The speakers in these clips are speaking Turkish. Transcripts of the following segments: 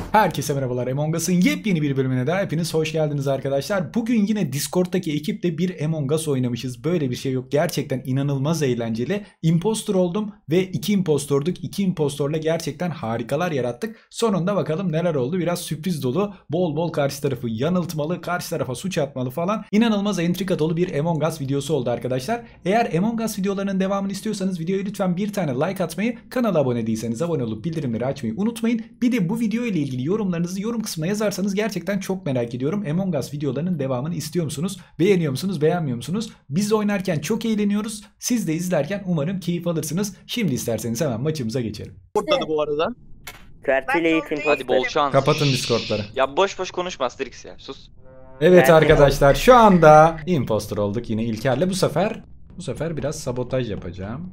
Herkese merhabalar. Among Us'ın yepyeni bir bölümüne daha hepiniz hoş geldiniz arkadaşlar. Bugün yine Discord'daki ekiple bir Among Us oynamışız. Böyle bir şey yok. Gerçekten inanılmaz eğlenceli. Impostor oldum ve 2 impostorduk. 2 impostorla gerçekten harikalar yarattık. Sonunda bakalım neler oldu. Biraz sürpriz dolu. Bol bol karşı tarafı yanıltmalı, karşı tarafa suç atmalı falan. İnanılmaz entrika dolu bir Among Us videosu oldu arkadaşlar. Eğer Among Us videolarının devamını istiyorsanız videoya lütfen bir tane like atmayı, kanala abone değilseniz abone olup bildirimleri açmayı unutmayın. Bir de bu video ile ilgili yorumlarınızı yorum kısmına yazarsanız gerçekten çok merak ediyorum. Among Us videolarının devamını istiyor musunuz? Beğeniyor musunuz? Beğenmiyor musunuz? Biz oynarken çok eğleniyoruz. Siz de izlerken umarım keyif alırsınız. Şimdi isterseniz hemen maçımıza geçelim. Ortada bu arada. Kvertiyle eğitim. Hadi bol şans. Kapatın Discord'ları. Ya boş boş konuşma Asterix ya. Sus. Evet arkadaşlar, şu anda impostor olduk yine İlker'le. Bu sefer biraz sabotaj yapacağım.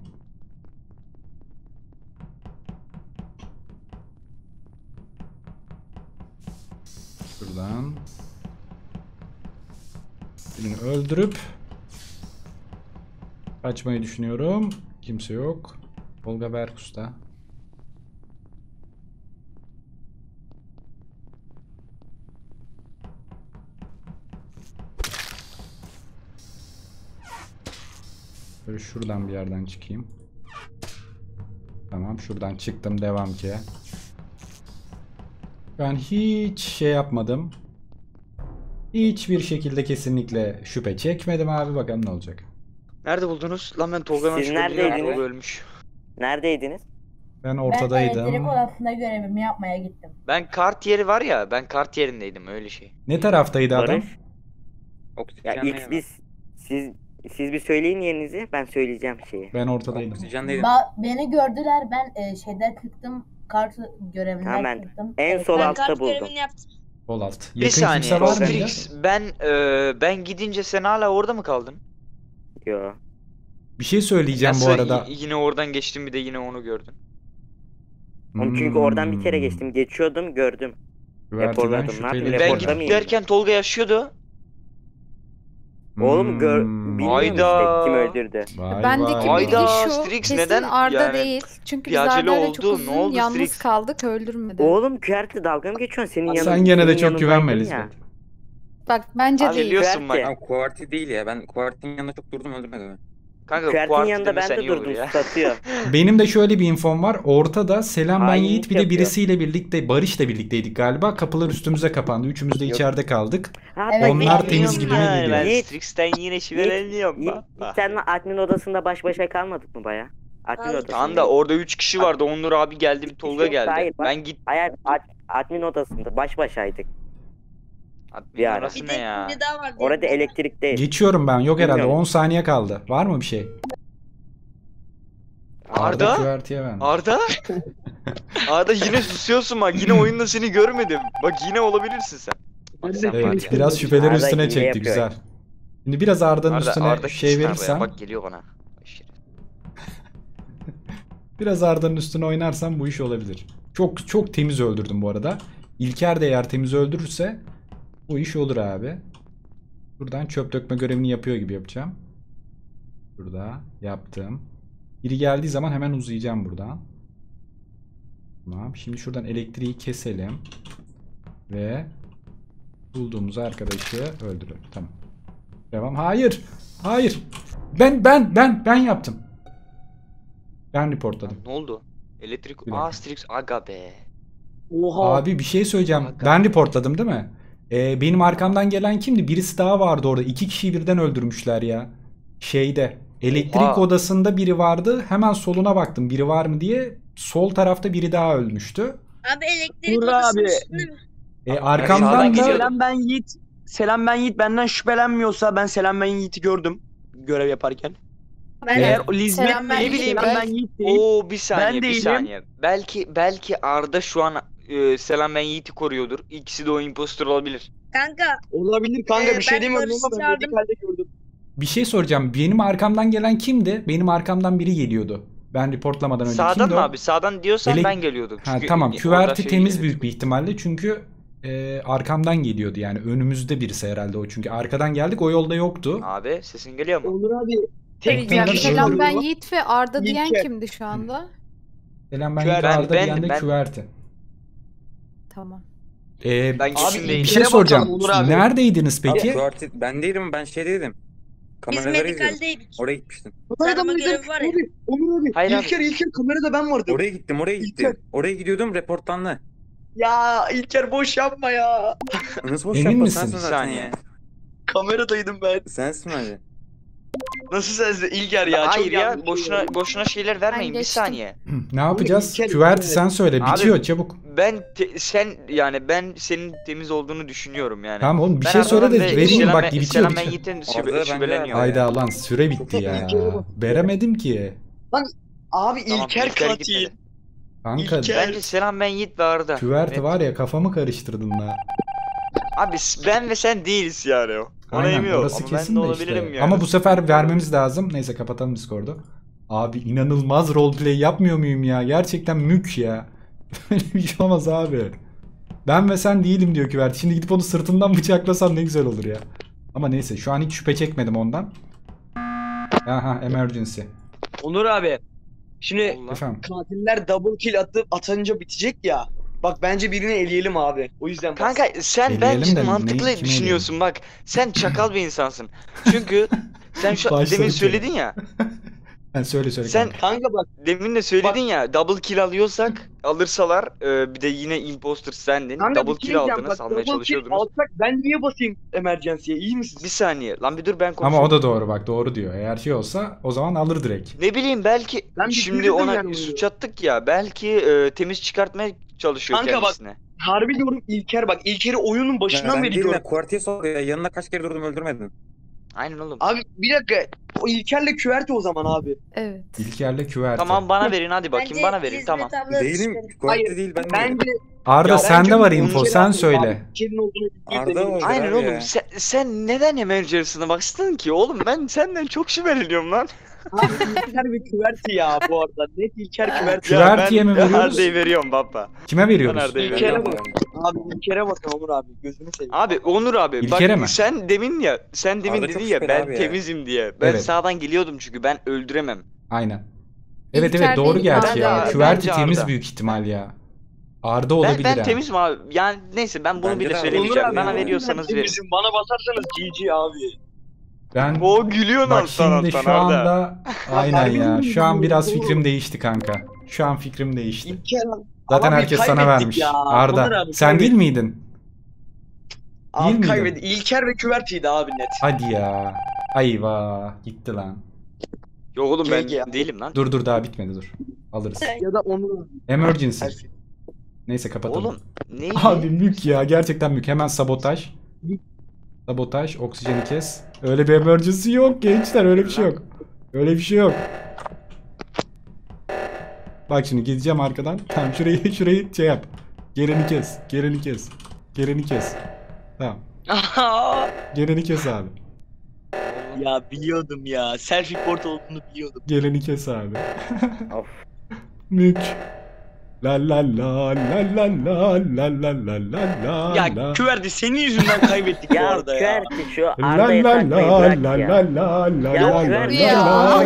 Şuradan birini öldürüp kaçmayı düşünüyorum. Kimse yok. Olga Berkus'ta. Böyle şuradan bir yerden çıkayım. Tamam, şuradan çıktım, devam ki. Ben hiç şey yapmadım. Hiçbir şekilde kesinlikle şüphe çekmedim abi. Bakalım ne olacak. Nerede buldunuz? Lan ben Tolga'nın Siz neredeydiniz? Tolga ölmüş. Neredeydiniz? Ben Ben ortadaydım. elektrik odasında görevimi yapmaya gittim. Ben kart yeri var ya. Ben kart yerindeydim öyle şey. Ne taraftaydı adam? Barış. Ya ilk siz bir söyleyin yerinizi, ben söyleyeceğim şeyi. Ben ortadaydım. Beni gördüler, ben şeyden çıktım, kart görevinden Tamam, ben çıktım. en sol Ben altta buldum. Sol alt. Bir Yakın saniye. kimse var mıydı? Asterix ben gidince sen hala orada mı kaldın? Yo. Bir şey söyleyeceğim bu Nasıl arada. yine oradan geçtim bir de yine onu gördün. Çünkü oradan bir kere geçtim, geçiyordum, gördüm. Güverteden Raporladım, şüpheli. ne yapayım, Ben Orada mıyım? giderken Tolga yaşıyordu. Oğlum bilmiyorum Hayda. işte kim öldürdü. Vay Bendeki vay. bilgi Hayda, şu, Strix kesin neden Arda yani değil. Çünkü bir biz acele Arda'yla çok oldu, ne uzun oldu yalnız Strix? kaldık, öldürmedi. Oğlum Kverti dalga mı geçiyorsun? Senin yanında. Sen gene de senin çok yanındaydın güvenme ya. Lisbeth. Bak bence Abi değil. biliyorsun bak. Kverti. Kuarti değil ya. Ben Kuarti'nin yanında çok durdum, öldürmedi. Kanka Kvert'in kuartı yanında ben demesen de iyi olur durdum, ya. satıyor. Benim de şöyle bir infom var. Ortada Selam ben Hainlik Yiğit bir de yapıyor. birisiyle birlikte, Barış'la birlikteydik galiba. Kapılar üstümüze kapandı. Üçümüz de Yok. içeride kaldık. Ha, Evet, Onlar ben- temiz gibi mi geliyor? Ben Yiğit. Strix'ten yine şüpheleniyorum. Yiğit, senle admin odasında baş başa kalmadık mı baya? Admin odasında. Tamam da orada 3 kişi vardı. Onur abi geldi, bir Tolga yok, geldi. hayır, bak. Ben git. Hayır, admin odasında baş başaydık. Bir ara. Orası ne ya? Orada elektrikteyiz. Geçiyorum ben. Yok herhalde. Bilmiyorum. 10 saniye kaldı. Var mı bir şey? Arda? Güverteye ben. Arda? Arda yine susuyorsun bak. Yine oyunda seni görmedim. Bak yine olabilirsin sen. Bak sen var Evet, ya. biraz şüpheleri Arda üstüne hile çekti. yapıyor. Güzel. Şimdi biraz Arda'nın üstüne Arda şey kesin Arda ya. verirsem, Bak geliyor bana. biraz Arda'nın üstüne oynarsam bu iş olabilir. Çok çok temiz öldürdüm bu arada. İlker de eğer temiz öldürürse bu iş olur abi. Buradan çöp dökme görevini yapıyor gibi yapacağım. Burada yaptım. Biri geldiği zaman hemen uzayacağım buradan. Tamam. Şimdi şuradan elektriği keselim. Ve bulduğumuz arkadaşı öldürelim. Tamam. Devam. Hayır. Hayır. Ben yaptım. Ben reportladım. Ne oldu? Elektrik... Bir dakika. Strix aga be. Abi bir şey söyleyeceğim. Hakikaten. Ben reportladım değil mi? Benim arkamdan gelen kimdi? Birisi daha vardı orada. 2 kişiyi birden öldürmüşler ya. Şeyde. Elektrik Oha. odasında biri vardı. Hemen soluna baktım. Biri var mı diye. Sol tarafta biri daha ölmüştü. Abi elektrik Dur odasının abi. üstünde mi? Arkamdan sağdan da geliyordu. Selam ben Yiğit benden şüphelenmiyorsa ben Selam ben Yiğit'i gördüm görev yaparken. Ben Eğer Selam Lisbeth ben ne Yiğit, bileyim ben- ben Yiğit değil. Oo bir saniye Ben bir değilim. saniye. Belki Arda şu an Selam ben Yiğit'i koruyordur. İkisi de o impostor olabilir. kanka Olabilir kanka bir şey ben demiyorum Barış'ı ama ben çağırdım. medikalde gördüm. bir şey soracağım. Benim arkamdan gelen kimdi? Benim arkamdan biri geliyordu. Ben reportlamadan önce. Sağdan Kimdi mı o? abi? Sağdan diyorsan ben geliyordum. Ha, Çünkü tamam. orada Küverti şey temiz geliyordu. büyük bir ihtimalle. Çünkü arkamdan geliyordu yani. Önümüzde birisi herhalde o. Çünkü arkadan geldik. O yolda yoktu. Abi sesin geliyor mu? Olur abi. Tek Ben- Selam ben Ben- Yiğit ve Arda diyen Yiğit. kimdi şu anda? Selam ben Ben- yukarıda ben- diyen de ben- küverti. Tamam. Ben bir kesin değilim. şey soracağım. bakalım Onur abi. Neredeydiniz peki? Kuarti, ben değilim, ben şeydeydim. Biz Kameraları izliyordum. medikaldeydik. Oraya gitmiştim. Sarama görevi var ya. Onur abi. Hayır abi. İlker kamerada ben vardım. Oraya gittim. İlker. Oraya gidiyordum, reporttanlı. Ya İlker boş yapma ya. Nasıl boş Emin yapma, misin? sensin Bir zaten saniye. ya. Kameradaydım ben. Sensin hadi. Nasıl sensin İlker ya? Hayır Çok ya yanlış boşuna oldu. boşuna şeyler vermeyin bir geçtim. saniye. Ne yapacağız? İlker, Küverti İlker. sen söyle. Abi- Bitiyor çabuk. Ben senin temiz olduğunu düşünüyorum yani. Tamam oğlum bir Ben şey söyle de Arda'dan ve vereyim bak Selam bitiyor. ben Yiğit'in Arda bence şüpheleniyor. Hayda lan süre bitti ya. İlker'e bak. Veremedim ki. Abi Tamam, İlker İlker katil. gitmedi. Kanka İlker. Bence Selam ben Yiğit ve Arda. küverti Evet. var ya kafamı karıştırdın la. Abi ben ve sen değiliz yani. Ona Aynen emiyorum orası ama kesin ben de de olabilirim işte. yani. Ama bu sefer vermemiz lazım. Neyse kapatalım Discord'u. Abi inanılmaz roleplay yapmıyor muyum ya? Gerçekten mük ya. Böyle bir şey olmaz abi. Ben ve sen değilim diyor küverti. Şimdi gidip onu sırtından bıçaklasam ne güzel olur ya. Ama neyse şu an hiç şüphe çekmedim ondan. Aha emergency. Onur abi. Şimdi Allah. Efendim. katiller double kill atınca bitecek ya. Bak bence birini eleyelim abi. O yüzden Kanka sen Eleyelim bence de mantıklı neyi- kimi düşünüyorsun bak. Sen çakal bir insansın. Çünkü sen şu Başladık demin yine. söyledin ya. Söyle Sen kanka bak demin de söyledin ya double kill alıyorsak alırsalar bir de yine imposter sendin. kanka Double bir şey kill diyeceğim. aldınız Bak almaya double kill çalışıyordunuz. alsak ben niye basayım emergency'ye? İyi misiniz? Bir saniye lan bir dur ben Ama konuşayım. o da doğru bak doğru diyor. Eğer şey olsa o zaman alır direkt. Ne bileyim belki Ben bir şimdi girdim ona yani suç attık ya belki temiz çıkartmaya çalışıyor Kanka bak, kendisine. Harbi diyorum İlker bak. İlker'i oyunun başından Ben beri değilim diyorum. de Kuarti'ye soruyor. Yanına kaç kere durdum, öldürmedin. Aynen oğlum. Abi bir dakika. O İlker'le küverti o zaman abi. Evet. İlker'le küverti. Tamam bana verin hadi bakayım Bence bana verin İzmit tamam. abla Değilim. şüpheli. Kuarti Hayır, değil, ben değilim. Bence Arda Ya sende bence var bu info İlker'i sen atın söyle. abi. İlker'in olduğunu Arda bildiğim o. Aynen abi oğlum ya. sen neden emergency'ne baksın ki oğlum ben senden çok şüpheleniyorum lan. Abi İlker ve küverti ya bu arada. Net İlker küverti. Küver- Küvertiye mi veriyoruz? Arda'yı veriyorum baba. Kime veriyoruz? Ben Arda'yı İlker'e veriyorum. bak. Abi İlker'e bakın Onur abi. Gözünü seveyim. Abi Onur abi İlker'e bak mi? sen demin Arda dedin çok ya şüpheli ben abi ya. temizim diye. Ben Evet. sağdan geliyordum çünkü ben öldüremem. Aynen. Evet İlker evet doğru değil, gerçi Arda. ya. Bence Küverti temiz Arda. büyük ihtimal ya. Arda olabilir Ben ha. temizim abi. Yani neyse ben bunu Bence bir de de Arda. söylemeyeceğim. Onur abi, Bana yani. veriyorsanız verin. Temizim. Bana basarsanız GG abi. Ben O gülüyor bak alttan şimdi alttan şu Arda. anda aynen harbi ya. mi Şu an biraz diyorsun? fikrim değişti kanka. Şu an fikrim değişti. İlker Zaten abi herkes sana kaybettik vermiş. ya. Onur Arda abi, sen kaybettik. değil miydin? Değil Abi miydin? kaybettik. İlker ve küvertiydi abi net. Hadi ya. Ayva gitti lan. Yok oğlum ben GG. değilim lan. Dur daha bitmedi dur. Alırız. Ya da Onur. Emergency. Neyse kapatalım. Oğlum neydi? Abi mük ya gerçekten mük. Hemen sabotaj. Sabotaj, oksijeni kes. Öyle bir emergency yok gençler, öyle bir şey yok. Öyle bir şey yok. Bak şimdi gideceğim arkadan. Tamam şurayı şey yap. Gereni kes. Gereni kes. Gereni kes. Tamam. Gereni kes abi. Ya biliyordum ya. Self report olduğunu biliyordum. Gereni kes abi. Of. Mük. La la la la la la la la la la la Ya la. küverti senin yüzünden kaybettik bu Ya arada ya. küverti şu La Arda'ya la takmayı la bırak la ya. la la la Ya la ver la ya. la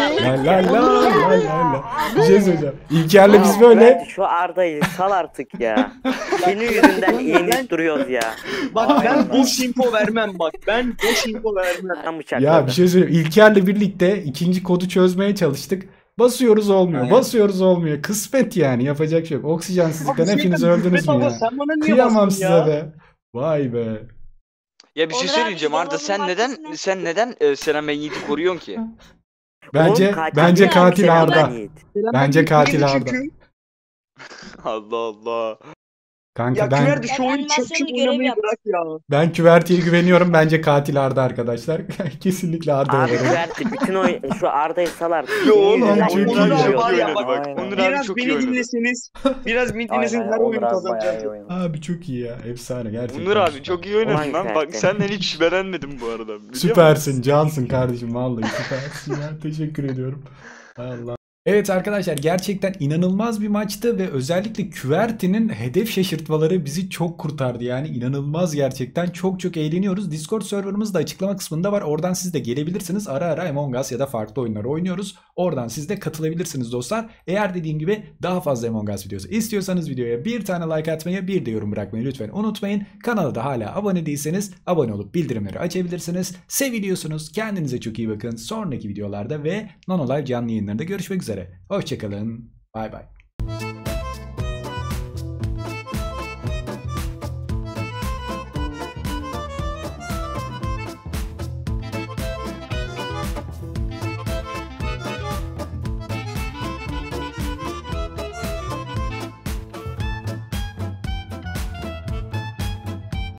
la. Bir şey söyleyeceğim. İlker'le biz böyle Küverti şu Arda'yı sal artık ya. Senin yüzünden yenip duruyoruz ya. Bak ben boş info vermem bak. Ben boş info vermem. Tam bıçakladı. ya bir şey söyleyeyim. İlker'le birlikte ikinci kodu çözmeye çalıştık. Basıyoruz olmuyor. Aynen. Basıyoruz olmuyor. Kısmet yani. Yapacak şey yok. Oksijensizlikten hepiniz öldünüz mü ya? Sen bana niye Kıyamam bastın size ya? be. Vay be. Ya bir şey Onur söyleyeceğim abi, Arda sen babamın neden arkasından- Selam ben Yiğit'i koruyorsun ki? Bence Oğlum, katil bence ya, katil Selam Arda. ben Yiğit. Bence katil Arda. Çünkü Allah Allah. Kanka ya ben küverti şu Ben oyunu animasyonlu çöküp görev oynamayı yaptım. bırak ya. ben küvertiye güveniyorum. Bence katil Arda arkadaşlar. Kesinlikle Arda'ya Abi veriyorum. küverti bütün oyun şu Arda'yı sal artık. Yo Senin oğlum yüzünden çok yenip iyi Onur ya. abi duruyoruz var ya ya. bak. Aynen. Onur abi Biraz çok iyi beni oynadı. dinleseniz, biraz beni dinleseniz her oyunu kazanacaksınız. Abi çok iyi ya. Efsane gerçekten. Onur abi süper. çok iyi oynadın Ulan lan. Bak Ferdi. senden hiç şüphelenmedim bu arada. biliyor Süpersin, musun? cansın kardeşim vallahi süpersin ya. Teşekkür ediyorum. Allah. Evet arkadaşlar gerçekten inanılmaz bir maçtı ve özellikle Küverti'nin hedef şaşırtmaları bizi çok kurtardı. Yani inanılmaz gerçekten çok eğleniyoruz. Discord serverımız da açıklama kısmında var. Oradan siz de gelebilirsiniz. Ara ara Among Us ya da farklı oyunları oynuyoruz. Oradan siz de katılabilirsiniz dostlar. Eğer dediğim gibi daha fazla Among Us videosu istiyorsanız videoya bir tane like atmayı, bir de yorum bırakmayı lütfen unutmayın. Kanala da hala abone değilseniz abone olup bildirimleri açabilirsiniz. Seviliyorsunuz. Kendinize çok iyi bakın. Sonraki videolarda ve Nanolive canlı yayınlarında görüşmek üzere. Hoşçakalın. Bay bay.